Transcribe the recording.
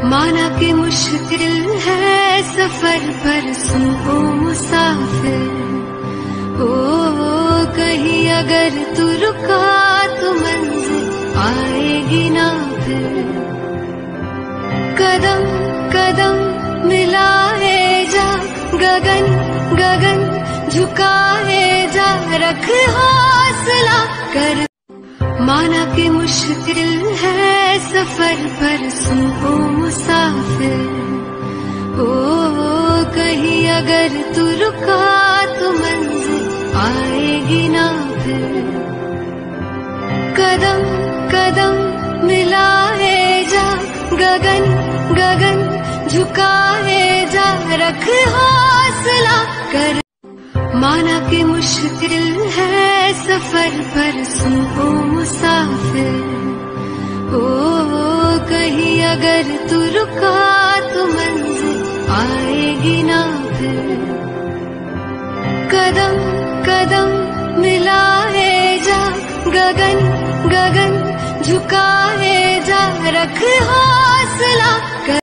माना कि मुश्किल है सफर पर सुन ओ मुसाफिर, ओ कहीं अगर तू रुका तो मंजिल आएगी ना फिर। कदम कदम मिलाए जा, गगन गगन झुकाए जा, रख हौसला कर। माना कि मुश्किल है सफर पर सुन ओ मुसाफिर, ओ कहीं अगर तू रुका तो मंजिल आएगी ना फिर। कदम कदम मिलाए जा, गगन गगन झुकाए जा, रख हौसला कर। माना कि मुश्किल है सफर पर सुन ओ मुसाफिर, ओ कहीं अगर तू रुका तो मंजिल आएगी ना फिर। कदम कदम मिलाए जा, गगन गगन झुकाए जा, रख हौसला कर।